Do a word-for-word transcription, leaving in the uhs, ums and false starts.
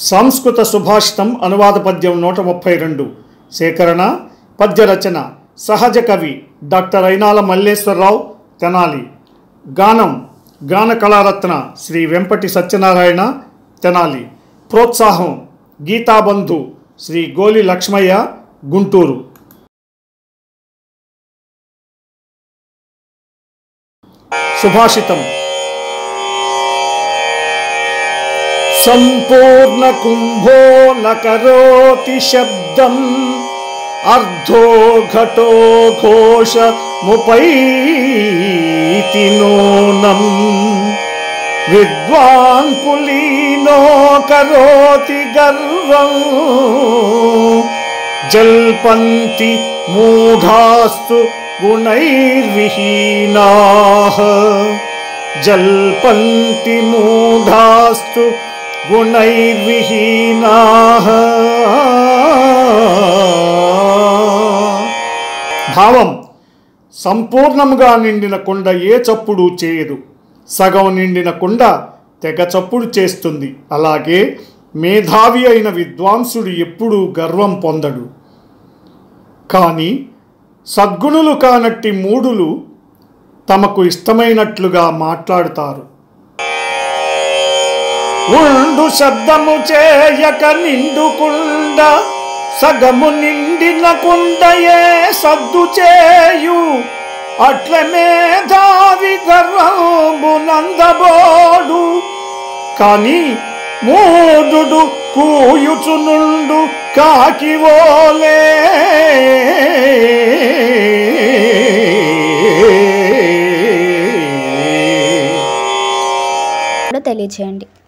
సంస్కృత సుభాషితం అనువాద పద్యం నూట ముప్పై రెండు సేకరణ పద్య రచన సహజ కవి డాక్టర్ అయినాల మల్లేశ్వరరావు తెనాలి. గానం గాన కళారత్న శ్రీ వెంపటి సత్యనారాయణ తెనాలి. ప్రోత్సాహం గీతాబంధు శ్రీ గోలి లక్ష్మయ్య గుంటూరు. సుభాషితం. సంపూర్ణ కుంభో నకరోతి శబ్దం అర్ధో ఘటో ఘోష ముపైతి నూనం విద్వాన్ కులీనో కరోతి గర్వం జల్పంతి మూఢాస్తు గుణైర్విహీనాః జల్పంతి మూఢాస్తు గుణైర్విహీనాః. భావం: సంపూర్ణంగా నిండిన కుండ ఏ చప్పుడు చేయదు, సగం నిండిన కుండ తెగ చప్పుడు చేస్తుంది. అలాగే మేధావి అయిన విద్వాంసుడు ఎప్పుడూ గర్వం పొందడు. కానీ సద్గుణులు కానట్టి మూఢులు తమకు ఇష్టమైనట్లుగా మాట్లాడుతారు. ఉండు శబ్దము చేయక నిండుకుండ సగము నిండిన కుండయే సద్దు చేయు అట్ల మేధావి గర్వంబు నందబోడు. కాని మూఢుడు కూయుచునుండు కాకివోలే. తెలియచేయండి.